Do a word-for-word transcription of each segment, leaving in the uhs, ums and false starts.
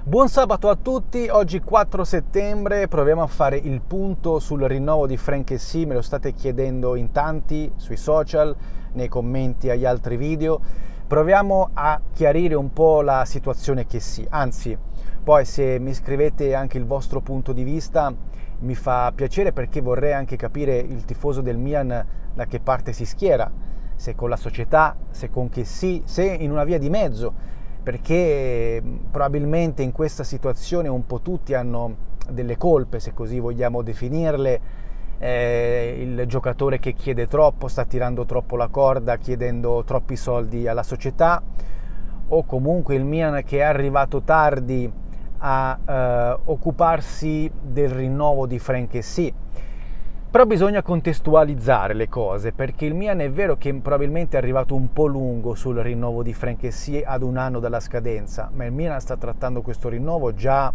Buon sabato a tutti, oggi quattro settembre, proviamo a fare il punto sul rinnovo di Frank Kessie, me lo state chiedendo in tanti sui social, nei commenti agli altri video. Proviamo a chiarire un po' la situazione Kessie, anzi poi se mi scrivete anche il vostro punto di vista mi fa piacere, perché vorrei anche capire il tifoso del Milan da che parte si schiera, se con la società, se con Kessie, se in una via di mezzo, perché probabilmente in questa situazione un po' tutti hanno delle colpe, se così vogliamo definirle. Eh, il giocatore che chiede troppo, sta tirando troppo la corda, chiedendo troppi soldi alla società, o comunque il Milan che è arrivato tardi a eh, occuparsi del rinnovo di Frank Kessie. Però bisogna contestualizzare le cose, perché il Milan è vero che probabilmente è arrivato un po' lungo sul rinnovo di Frank Kessie ad un anno dalla scadenza, ma il Milan sta trattando questo rinnovo già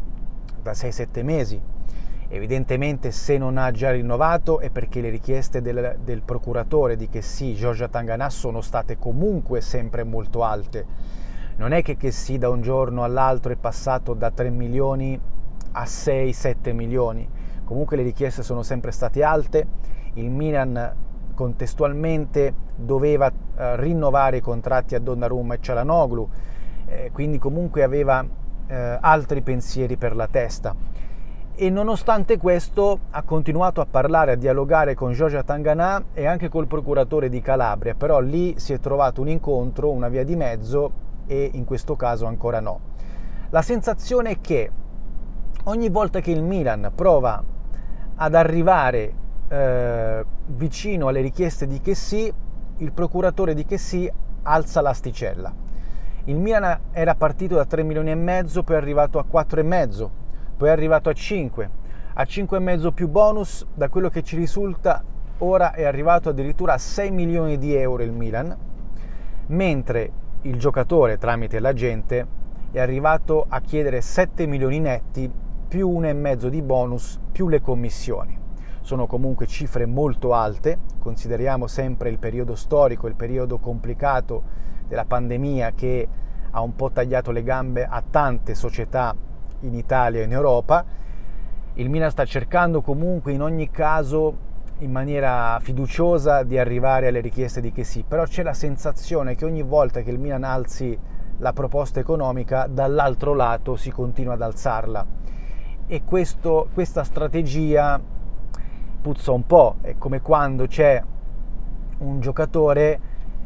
da sei sette mesi. Evidentemente se non ha già rinnovato è perché le richieste del, del procuratore di Kessie, Giorgio Tanganà, sono state comunque sempre molto alte. Non è che Kessie da un giorno all'altro è passato da tre milioni a sei sette milioni. Comunque le richieste sono sempre state alte, il Milan contestualmente doveva eh, rinnovare i contratti a Donnarumma e Çalhanoğlu, eh, quindi comunque aveva eh, altri pensieri per la testa. E nonostante questo ha continuato a parlare, a dialogare con Giorgio Tanganà e anche col procuratore di Calabria, però lì si è trovato un incontro, una via di mezzo, e in questo caso ancora no. La sensazione è che ogni volta che il Milan prova ad arrivare eh, vicino alle richieste di Kessie, il procuratore di Kessie alza l'asticella. Il Milan era partito da tre milioni e mezzo, poi è arrivato a quattro e mezzo, poi è arrivato a cinque, a cinque e mezzo più bonus. Da quello che ci risulta ora è arrivato addirittura a sei milioni di euro il Milan, mentre il giocatore tramite l'agente è arrivato a chiedere sette milioni netti più uno e mezzo di bonus più le commissioni. Sono comunque cifre molto alte, consideriamo sempre il periodo storico, il periodo complicato della pandemia che ha un po' tagliato le gambe a tante società in Italia e in Europa. Il Milan sta cercando comunque in ogni caso in maniera fiduciosa di arrivare alle richieste di Kessie, però c'è la sensazione che ogni volta che il Milan alzi la proposta economica, dall'altro lato si continua ad alzarla. E questo, questa strategia puzza un po', è come quando c'è un giocatore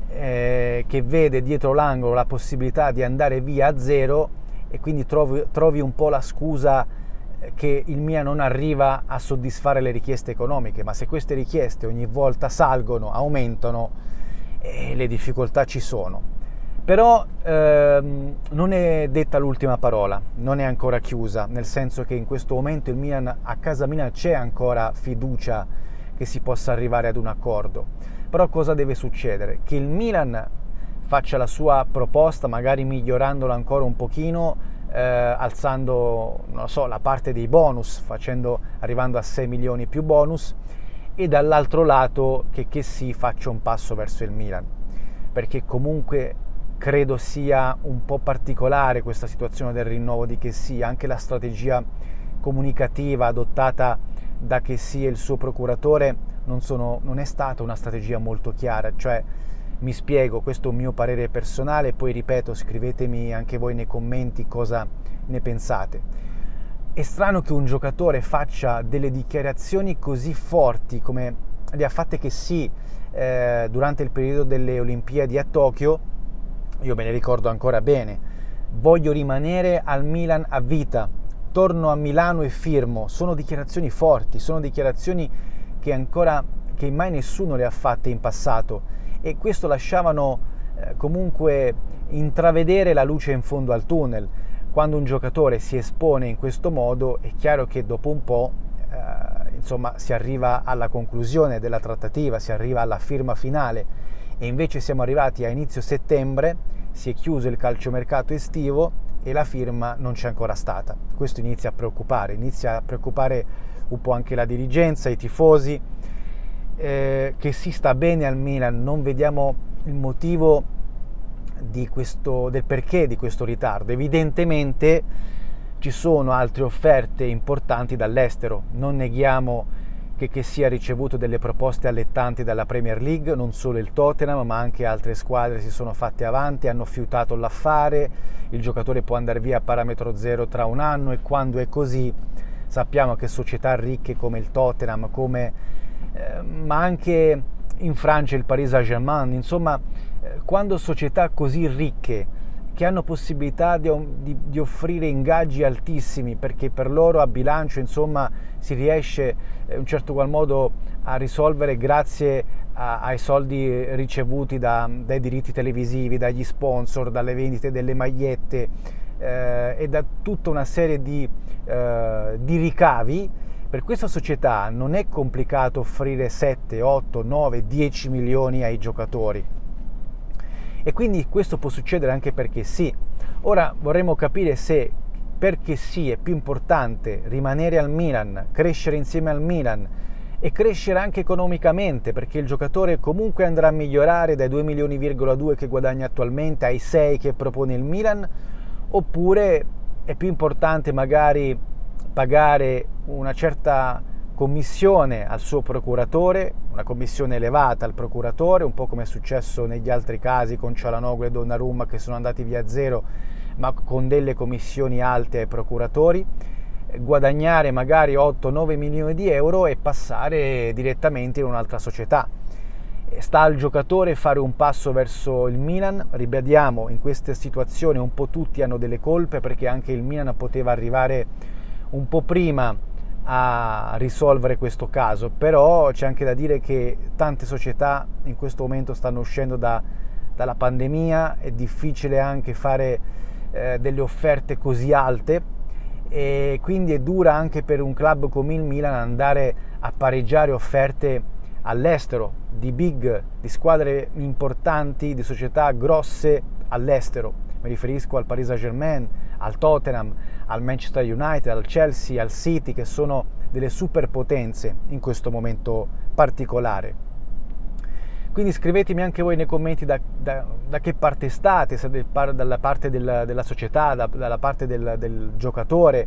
eh, che vede dietro l'angolo la possibilità di andare via a zero e quindi trovi, trovi un po' la scusa che il Milan non arriva a soddisfare le richieste economiche, ma se queste richieste ogni volta salgono, aumentano, eh, le difficoltà ci sono. Però ehm, non è detta l'ultima parola, non è ancora chiusa, nel senso che in questo momento il Milan, a casa Milan c'è ancora fiducia che si possa arrivare ad un accordo. Però cosa deve succedere? Che il Milan faccia la sua proposta, magari migliorandola ancora un pochino, eh, alzando, non lo so, la parte dei bonus, facendo, arrivando a sei milioni più bonus, e dall'altro lato che Kessie faccia un passo verso il Milan, perché comunque credo sia un po' particolare questa situazione del rinnovo di Kessie. Anche la strategia comunicativa adottata da Kessie e il suo procuratore non, sono, non è stata una strategia molto chiara. Cioè, mi spiego, questo è un mio parere personale, poi ripeto, scrivetemi anche voi nei commenti cosa ne pensate. È strano che un giocatore faccia delle dichiarazioni così forti come le ha fatte Kessie eh, durante il periodo delle Olimpiadi a Tokyo. Io me ne ricordo ancora bene: voglio rimanere al Milan a vita, torno a Milano e firmo. Sono dichiarazioni forti, sono dichiarazioni che ancora che mai nessuno le ha fatte in passato, e questo lasciavano eh, comunque intravedere la luce in fondo al tunnel. Quando un giocatore si espone in questo modo è chiaro che dopo un po' eh, insomma si arriva alla conclusione della trattativa, si arriva alla firma finale. E invece siamo arrivati a inizio settembre, si è chiuso il calciomercato estivo e la firma non c'è ancora stata. Questo inizia a preoccupare, inizia a preoccupare un po' anche la dirigenza, i tifosi, eh, che si sta bene al Milan. Non vediamo il motivo di questo, del perché di questo ritardo. Evidentemente ci sono altre offerte importanti dall'estero. Non neghiamo che, che sia ricevuto delle proposte allettanti dalla Premier League, non solo il Tottenham ma anche altre squadre si sono fatte avanti, hanno fiutato l'affare, il giocatore può andare via a parametro zero tra un anno, e quando è così sappiamo che società ricche come il Tottenham, come, eh, ma anche in Francia il Paris Saint-Germain, insomma eh, quando società così ricche che hanno possibilità di, di, di offrire ingaggi altissimi, perché per loro a bilancio insomma si riesce in un certo qual modo a risolvere grazie a, ai soldi ricevuti da, dai diritti televisivi, dagli sponsor, dalle vendite delle magliette eh, e da tutta una serie di, eh, di ricavi. Per questa società non è complicato offrire sette, otto, nove, dieci milioni ai giocatori. E quindi questo può succedere anche perché sì. Ora vorremmo capire se perché sì è più importante rimanere al Milan, crescere insieme al Milan e crescere anche economicamente, perché il giocatore comunque andrà a migliorare dai due milioni virgola due che guadagna attualmente ai sei che propone il Milan, oppure è più importante magari pagare una certa commissione al suo procuratore, una commissione elevata al procuratore, un po' come è successo negli altri casi con Çalhanoğlu e Donnarumma che sono andati via a zero, ma con delle commissioni alte ai procuratori, guadagnare magari otto nove milioni di euro e passare direttamente in un'altra società. Sta al giocatore fare un passo verso il Milan. Ribadiamo, in queste situazioni un po' tutti hanno delle colpe, perché anche il Milan poteva arrivare un po' prima a risolvere questo caso, però c'è anche da dire che tante società in questo momento stanno uscendo da, dalla pandemia, è difficile anche fare eh, delle offerte così alte, e quindi è dura anche per un club come il Milan andare a pareggiare offerte all'estero, di big, di squadre importanti, di società grosse all'estero. Mi riferisco al Paris Saint-Germain, al Tottenham, al Manchester United, al Chelsea, al City, che sono delle superpotenze in questo momento particolare. Quindi scrivetemi anche voi nei commenti da, da, da che parte state, se dalla parte del, della società, da, dalla parte del, del giocatore,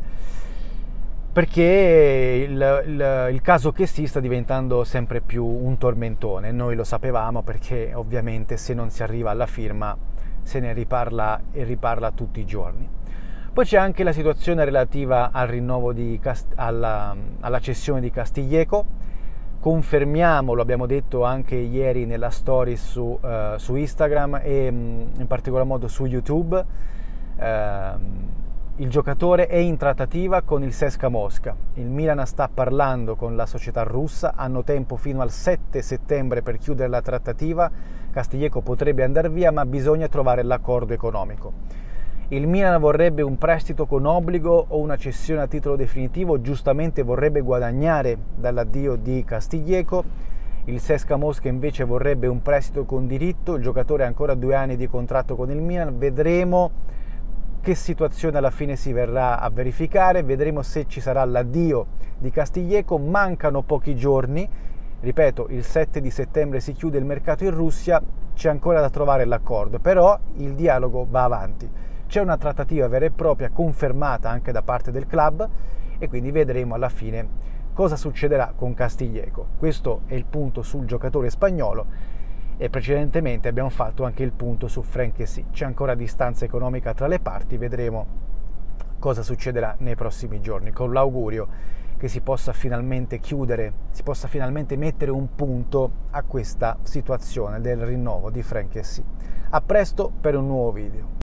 perché il, il, il caso che si sta diventando sempre più un tormentone. Noi lo sapevamo, perché ovviamente se non si arriva alla firma se ne riparla e riparla tutti i giorni. Poi c'è anche la situazione relativa al rinnovo di Cast- alla, alla cessione di Castillejo. Confermiamo, lo abbiamo detto anche ieri nella story su, uh, su Instagram e um, in particolar modo su YouTube, uh, il giocatore è in trattativa con il C S K A Mosca. Il Milan sta parlando con la società russa, hanno tempo fino al sette settembre per chiudere la trattativa. Castillejo potrebbe andare via, ma bisogna trovare l'accordo economico. Il Milan vorrebbe un prestito con obbligo o una cessione a titolo definitivo, giustamente vorrebbe guadagnare dall'addio di Castillejo. Il C S K A Mosca invece vorrebbe un prestito con diritto, il giocatore ha ancora due anni di contratto con il Milan, vedremo che situazione alla fine si verrà a verificare, vedremo se ci sarà l'addio di Castillejo. Mancano pochi giorni, ripeto, il sette di settembre si chiude il mercato in Russia, c'è ancora da trovare l'accordo, però il dialogo va avanti. C'è una trattativa vera e propria confermata anche da parte del club e quindi vedremo alla fine cosa succederà con Castillejo. Questo è il punto sul giocatore spagnolo e precedentemente abbiamo fatto anche il punto su Franck Kessie. C'è ancora distanza economica tra le parti, vedremo cosa succederà nei prossimi giorni, con l'augurio che si possa finalmente chiudere, si possa finalmente mettere un punto a questa situazione del rinnovo di Franck Kessie. A presto per un nuovo video.